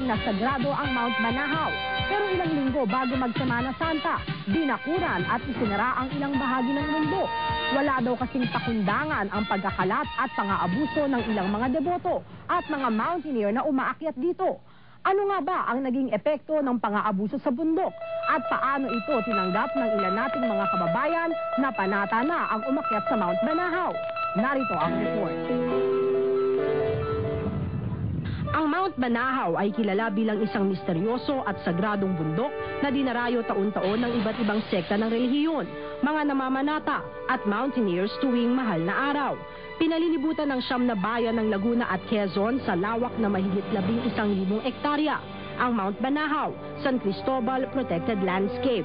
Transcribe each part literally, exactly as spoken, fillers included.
na sagrado ang Mount Banahaw. Pero ilang linggo bago mag-Semana Santa, binakuran at isinara ang ilang bahagi ng mundo. Wala daw kasing pakundangan ang pagkakalat at pang-aabuso ng ilang mga deboto at mga mountaineer na umaakyat dito. Ano nga ba ang naging epekto ng pang-aabuso sa bundok? At paano ito tinanggap ng ilan nating mga kababayan na panata na ang umakyat sa Mount Banahaw? Narito ang report. Ang Mount Banahaw ay kilala bilang isang misteryoso at sagradong bundok na dinarayo taon-taon ng iba't ibang sekta ng relihiyon, mga namamanata at mountaineers tuwing mahal na araw. Pinalilibutan ng siyam na bayan ng Laguna at Quezon sa lawak na mahigit labing isang libong ektarya, ang Mount Banahaw, San Cristobal Protected Landscape.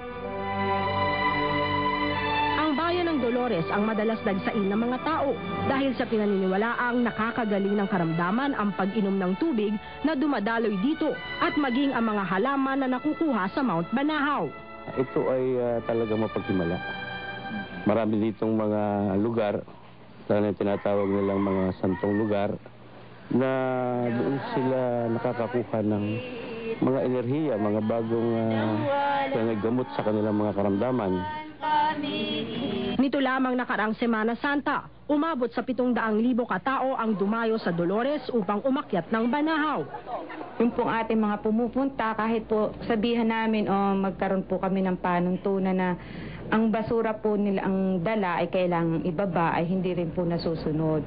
Ang bayan ng Dolores ang madalas dagsain ng mga tao dahil sa pinaniniwalaang nakakagaling ng karamdaman ang pag-inom ng tubig na dumadaloy dito at maging ang mga halaman na nakukuha sa Mount Banahaw. Ito ay uh, talaga mapaghimala. Marami ditong mga lugar na tinatawag nilang mga santong lugar na doon sila nakakakuha ng mga enerhiya, mga bagong uh, gamot sa kanilang mga karamdaman. Nito lamang nakaraang Semana Santa, umabot sa pitong daang libo katao ang dumayo sa Dolores upang umakyat ng Banahaw. Yung pong ating mga pumupunta, kahit po sabihan namin o magkaroon po kami ng panuntunan na ang basura po nila, ang dala ay kailangang ibaba, ay hindi rin po nasusunod.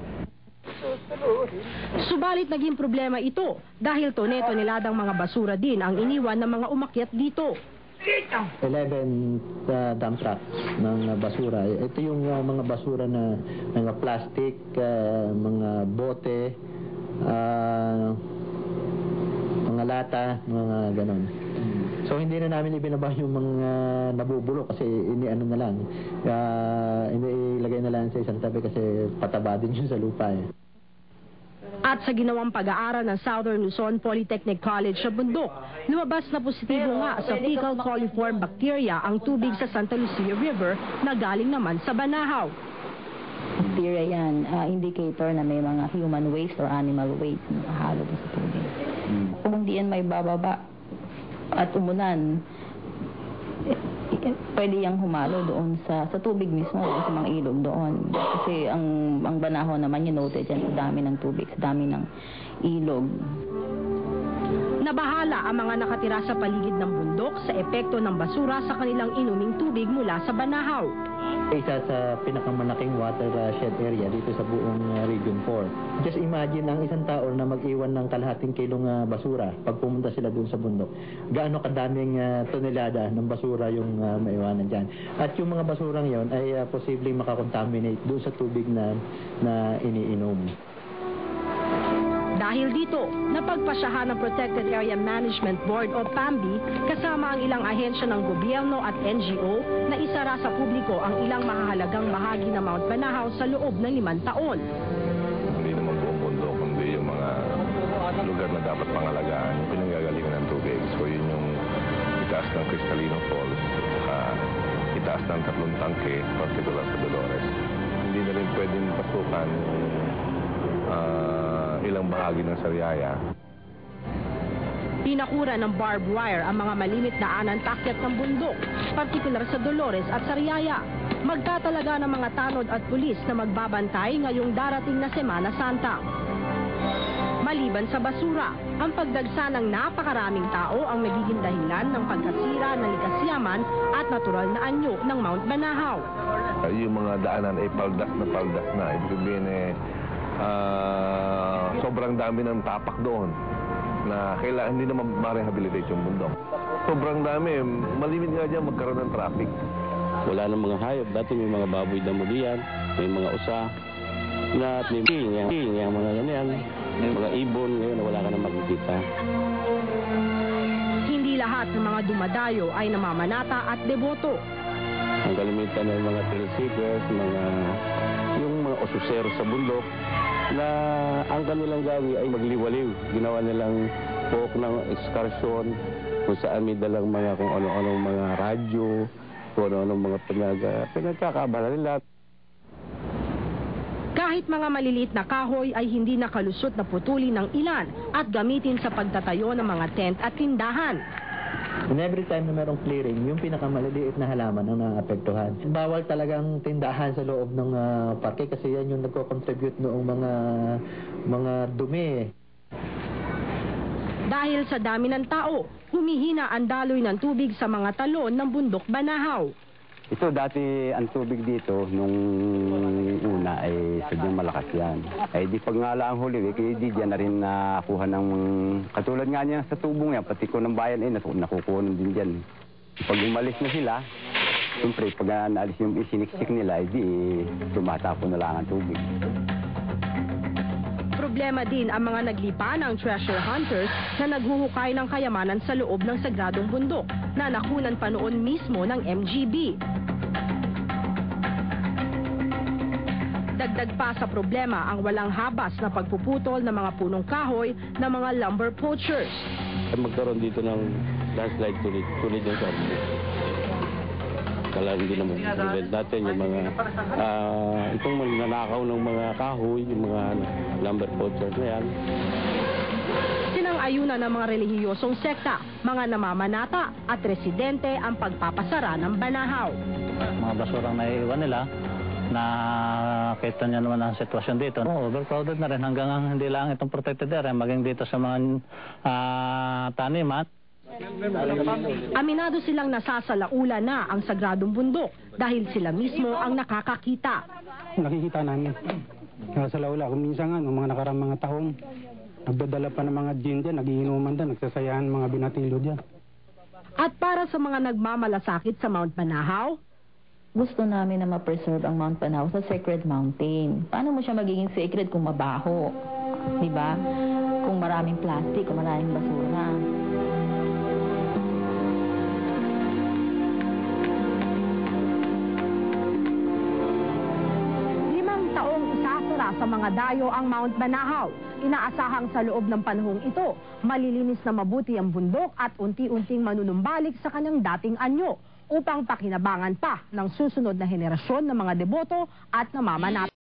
Subalit naging problema ito dahil tone-toneladang mga basura din ang iniwan ng mga umakyat dito. eleven uh, dump trucks ng uh, basura. Ito yung uh, mga basura na mga plastic, uh, mga bote, uh, mga lata, mga ganon. So hindi na namin ibinaba yung mga nabubulok kasi iniano na lang. Uh, inilagay na lang sa isang tabi kasi pataba din yun sa lupa eh. At sa ginawang pag-aaral ng Southern Luzon Polytechnic College sa bundok, lumabas na positibo nga sa fecal coliform bacteria ang tubig sa Santa Lucia River na galing naman sa Banahaw. Bacteria yan, uh, indicator na may mga human waste or animal waste na halo sa tubig. Hmm. Kung hindi yan may bababa at umulan, pwede yang humalo doon sa sa tubig mismo, doon sa mga ilog doon. Kasi ang ang Banahaw naman yung noted yan sa dami ng tubig, sa dami ng ilog. Nabahala ang mga nakatira sa paligid ng bundok sa epekto ng basura sa kanilang inuming tubig mula sa Banahaw. Isa sa pinakamalaking watershed area dito sa buong uh, Region four. Just imagine ang isang tao na mag-iwan ng kalahating kilong uh, basura pag pumunta sila doon sa bundok. Gaano kadaming uh, tonelada ng basura yung uh, maiwanan dyan. At yung mga basurang yon ay uh, posibleng makakontaminate doon sa tubig na, na iniinom. Dahil dito, napagpasyahan ng Protected Area Management Board o P A M B I kasama ang ilang ahensya ng gobyerno at N G O na isara sa publiko ang ilang mahahalagang bahagi ng Mount Banahaw sa loob ng limang taon. Hindi naman buong mundo, kundi yung mga lugar na dapat pangalagaan, yung pinanggagalingan ng tubig. So yun yung itaas ng Cristalino Falls, uh, itaas ng tatlong tangke, particular sa Dolores. Hindi na rin pwedeng pasukan uh, ilang bahagi ng Sariaya. Pinakura ng barbed wire ang mga malimit na anan pakyat ng bundok, partikular sa Dolores at Sariaya. Magtatalaga ng mga tanod at pulis na magbabantay ngayong darating na Semana Santa. Maliban sa basura, ang pagdagsa ng napakaraming tao ang nagiging dahilan ng pagkasira ng likas yaman at natural na anyo ng Mount Banahaw. Uh, yung mga daanan ay paldas na paldas na. Ibig sabihin eh, uh, sobrang dami ng tapak doon na kailangan hindi na ma-rehabilitate yung bundok. Sobrang dami, malimit nga dyan magkaroon ng traffic. Wala ng mga hayop, dati may mga baboy damo diyan, may mga usa, na may ping, yung, yung mga ganyan, may mga ibon, ngayon wala ka na makikita. Hindi lahat ng mga dumadayo ay namamanata at deboto. Ang kalimitan ng mga thrill seekers, mga, yung mga osusero sa bundok, na ang kanilang gawi ay magliwaliw. Ginawa nilang poke ng excursion, kung saan may dalang mga kung ano-anong mga radyo, kung ano-anong mga pinag, pinagkakabala nila. Kahit Kahit mga maliliit na kahoy ay hindi nakalusot na putulin ng ilan at gamitin sa pagtatayo ng mga tent at tindahan. And every time na merong clearing, yung pinakamaliliit na halaman ang naapektuhan. Bawal talagang tindahan sa loob ng ah, parke kasi yan yung nagko-contribute noong mga mga dumi. Dahil sa dami ng tao, humihina ang daloy ng tubig sa mga talon ng bundok Banahaw. Ito dati ang tubig dito nung una ay sadyang malakas yan. Ay di pag nga lang Holy Week, eh, di dyan na rin nakuha ng katulad nga niya sa tubong yan, pati ko ng bayan ay naku- nakukuha din dyan. Pag umalis na sila, siyempre pag uh, naalis yung isiniksik nila, ay di eh, tumatapon na lang ang tubig. Problema din ang mga naglipa ng treasure hunters na naghuhukay ng kayamanan sa loob ng sagradong bundok na nakunan pa noon mismo ng M G B. Dagdag pa sa problema ang walang habas na pagpuputol ng mga punong kahoy ng mga lumber poachers. Magkaroon dito ng landslide tulid, tulid ng sabi. Kala hindi naman prevent natin yung mga uh, itong nanakaw ng mga kahoy, yung mga lumber poachers na yan. Sinang-ayunan ng mga relihiyosong sekta, mga namamanata at residente ang pagpapasara ng Banahaw. Mga basurang naiiwan nila, na kita niya naman ang sitwasyon dito. Oh, overcrowded na rin hanggang hindi lang itong protected area, maging dito sa mga uh, taniman. Aminado silang nasasalaula na ang sagradong bundok dahil sila mismo ang nakakakita. Nakikita namin. Nasasalaula. Kung minsan nga, noong mga nakarang mga taon, nagdadala pa ng mga gin dyan, nagiinuman dyan, nagsasayahan mga binatilo dyan. At para sa mga nagmamalasakit sa Mount Banahaw, Gusto namin na ma-preserve ang Mount Banahaw sa sacred mountain. Paano mo siya magiging sacred kung mabaho? Diba? Kung maraming plastic, kung maraming basura. limang taong isasara sa mga dayo ang Mount Banahaw. Inaasahang sa loob ng panahong ito, malilinis na mabuti ang bundok at unti-unting manunumbalik sa kanyang dating anyo upang pakinabangan pa ng susunod na henerasyon ng mga deboto at namamanat.